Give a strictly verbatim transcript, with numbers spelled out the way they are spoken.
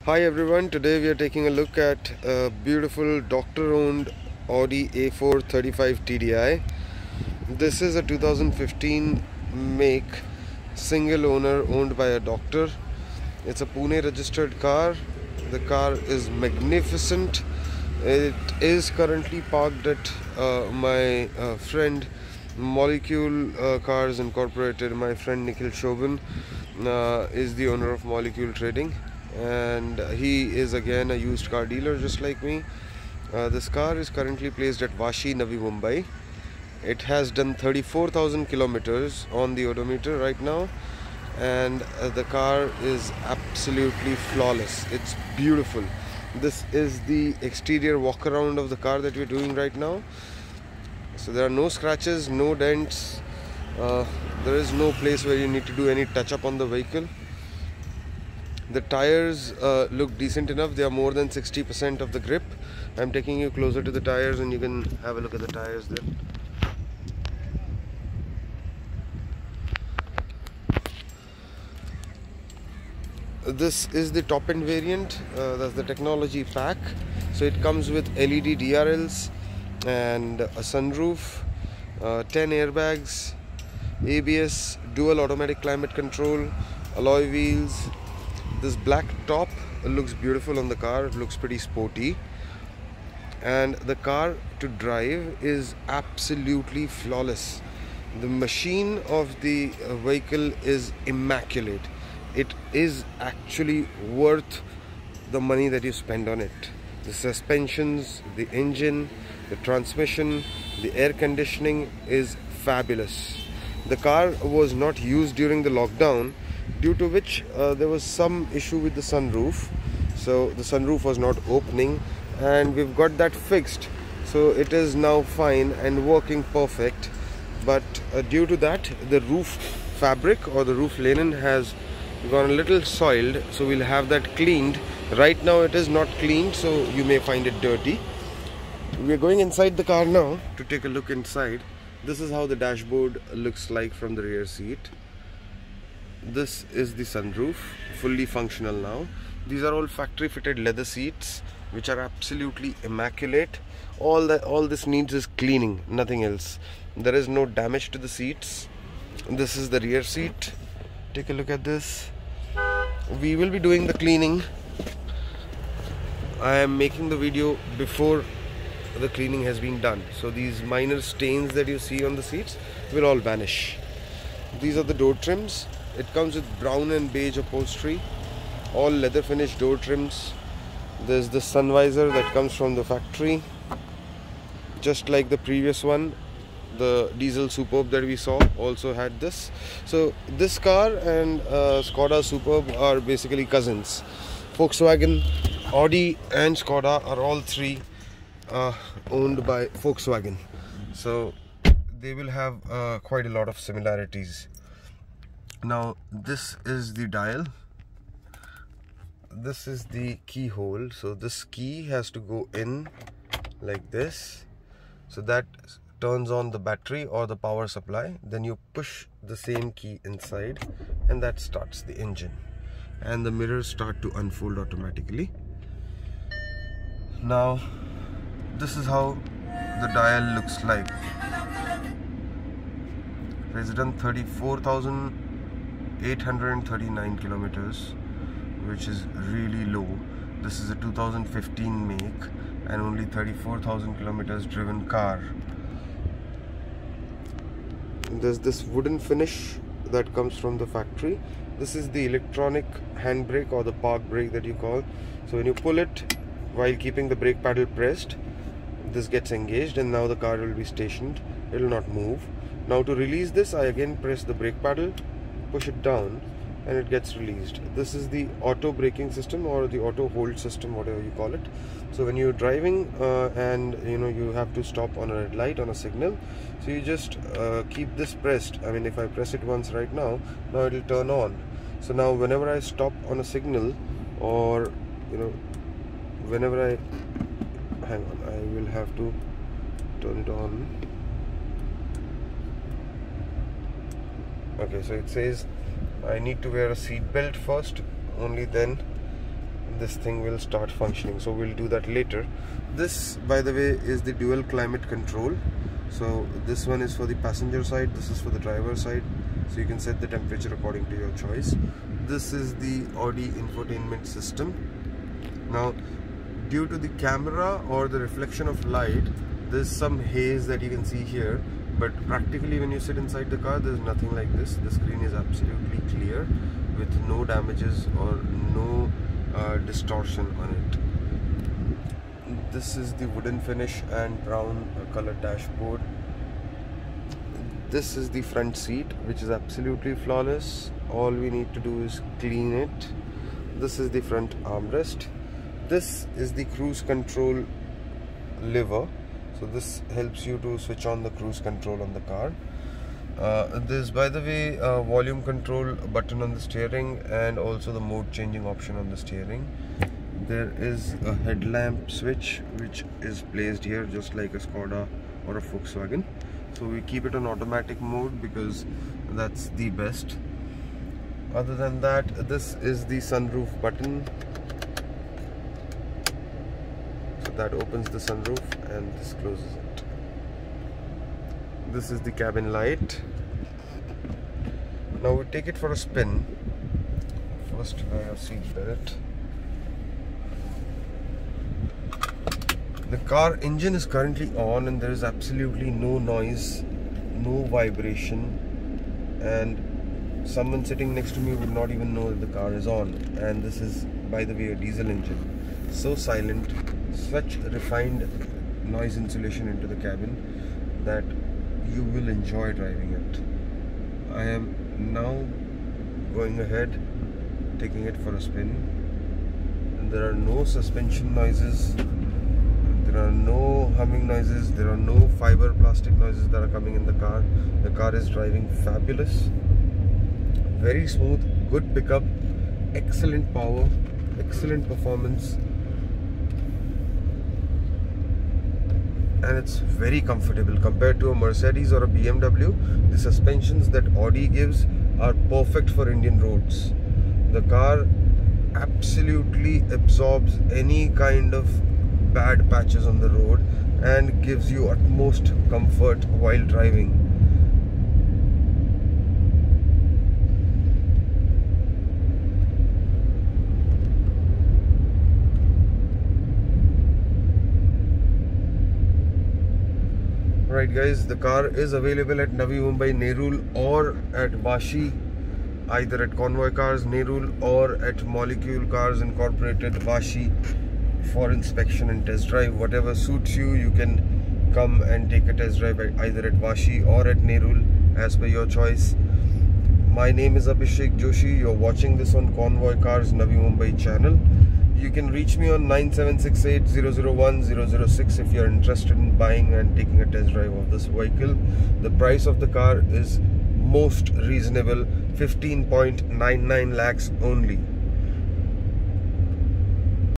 Hi everyone, today we are taking a look at a beautiful doctor-owned Audi A four thirty-five T D I. This is a two thousand fifteen make, single owner, owned by a doctor. It's a Pune registered car. The car is magnificent. It is currently parked at uh, my uh, friend Molecule uh, Cars Incorporated. My friend Nikhil Shobhan uh, is the owner of Molecule Trading, and he is again a used car dealer just like me. Uh, this car is currently placed at Vashi, Navi Mumbai. It has done thirty-four thousand kilometers on the odometer right now, and uh, the car is absolutely flawless. It's beautiful. This is the exterior walk around of the car that we're doing right now. So there are no scratches, no dents. Uh, there is no place where you need to do any touch up on the vehicle. The tires uh, look decent enough. They are more than sixty percent of the grip. I'm taking you closer to the tires and you can have a look at the tires there. This is the top end variant. Uh, that's the technology pack. So it comes with L E D D R Ls and a sunroof, uh, ten airbags, A B S, dual automatic climate control, alloy wheels. This black top looks beautiful on the car. It looks pretty sporty, and the car to drive is absolutely flawless. The machine of the vehicle is immaculate. It is actually worth the money that you spend on it. The suspensions, the engine, the transmission, the air conditioning is fabulous. The car was not used during the lockdown, due to which uh, there was some issue with the sunroof. So the sunroof was not opening, and we've got that fixed. So it is now fine and working perfect. But uh, due to that, the roof fabric or the roof linen has gone a little soiled, so we'll have that cleaned. Right now it is not cleaned, so you may find it dirty. We're going inside the car now to take a look inside. This is how the dashboard looks like from the rear seat. This is the sunroof, fully functional now. These are all factory fitted leather seats, which are absolutely immaculate. All that all this needs is cleaning, nothing else. There is no damage to the seats. This is the rear seat. Take a look at this. We will be doing the cleaning. I am making the video before the cleaning has been done, so these minor stains that you see on the seats will all vanish. These are the door trims. It comes with brown and beige upholstery, all leather finish door trims. There's the sun visor that comes from the factory, just like the previous one. The diesel Superb that we saw also had this. So this car and uh, Skoda Superb are basically cousins. Volkswagen, Audi and Skoda are all three uh, owned by Volkswagen, so they will have uh, quite a lot of similarities. Now this is the dial. This is the keyhole. So this key has to go in like this, so that turns on the battery or the power supply. Then you push the same key inside and that starts the engine, and the mirrors start to unfold automatically. Now this is how the dial looks like. It's done thirty-four thousand eight hundred thirty-nine kilometers, which is really low. This is a two thousand fifteen make and only thirty-four thousand kilometers driven car. There's this wooden finish that comes from the factory. This is the electronic handbrake or the park brake that you call. So when you pull it while keeping the brake pedal pressed, this gets engaged and now the car will be stationed. It will not move. Now to release this, I again press the brake pedal, push it down, and it gets released. This is the auto braking system or the auto hold system, whatever you call it. So when you're driving uh, and you know you have to stop on a red light, on a signal, so you just uh, keep this pressed. I mean, if I press it once right now, now it will turn on. So now whenever I stop on a signal, or you know whenever I hang on, I will have to turn it on. Okay, so it says I need to wear a seat belt first, only then this thing will start functioning. So we'll do that later. This, by the way, is the dual climate control. So this one is for the passenger side, this is for the driver side, so you can set the temperature according to your choice. This is the Audi infotainment system. Now, due to the camera or the reflection of light, there's some haze that you can see here, but practically when you sit inside the car, there's nothing like this. The screen is absolutely clear with no damages or no uh, distortion on it. This is the wooden finish and brown color dashboard. This is the front seat, which is absolutely flawless. All we need to do is clean it. This is the front armrest. This is the cruise control lever. So this helps you to switch on the cruise control on the car. Uh, there's, by the way, a volume control button on the steering and also the mode changing option on the steering. There is a headlamp switch which is placed here just like a Skoda or a Volkswagen. So we keep it on automatic mode because that's the best. Other than that, this is the sunroof button. So that opens the sunroof and this closes it. This is the cabin light. Now we take it for a spin. First I have seat belt. The car engine is currently on and there is absolutely no noise, no vibration, and someone sitting next to me would not even know that the car is on. And this is, by the way, a diesel engine. So silent, such refined noise insulation into the cabin that you will enjoy driving it. I am now going ahead, taking it for a spin, and there are no suspension noises. There are no humming noises, there are no fiber plastic noises that are coming in the car. The car is driving fabulous, very smooth, good pickup, excellent power, excellent performance, and it's very comfortable compared to a Mercedes or a B M W. The suspensions that Audi gives are perfect for Indian roads. The car absolutely absorbs any kind of bad patches on the road and gives you utmost comfort while driving. Right guys, the car is available at Navi Mumbai Nerul or at Vashi, either at Convoy Cars Nerul or at Molecule Cars Incorporated Vashi, for inspection and test drive. Whatever suits you, you can come and take a test drive at either at Vashi or at Nerul as per your choice. My name is Abhishek Joshi. You're watching this on Convoy Cars Navi Mumbai channel. You can reach me on nine seven six eight zero zero one zero zero six if you're interested in buying and taking a test drive of this vehicle. The price of the car is most reasonable, fifteen point nine nine lakhs only.